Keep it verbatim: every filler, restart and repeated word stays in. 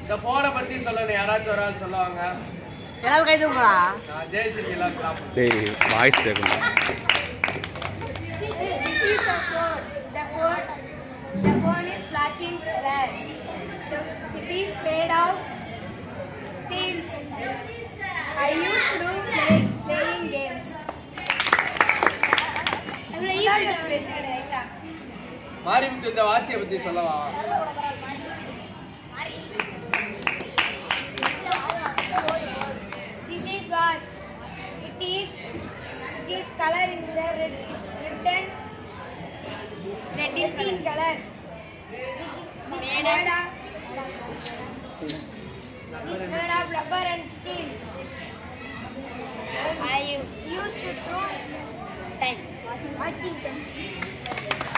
இந்த போனை பத்தி சொல்லணும், யாராச்சும் ஒரு ஆள் சொல்லுவாங்க. எல்லாரும் கை தூக்குடா. நான் ஜெயஸ்ரீ எல்லாம் கிளாப். டேய் வாய்ஸ் கேக்குது. This is a phone. The phone, the phone is black in color. The, it is made of steel. I used to play playing games. Marimuthu இந்த வாட்சியை பத்தி சொல்லவா? This is watch. It is it is color in the red, red and red in color. This this made of this made of rubber and steel. I used to do time watching them.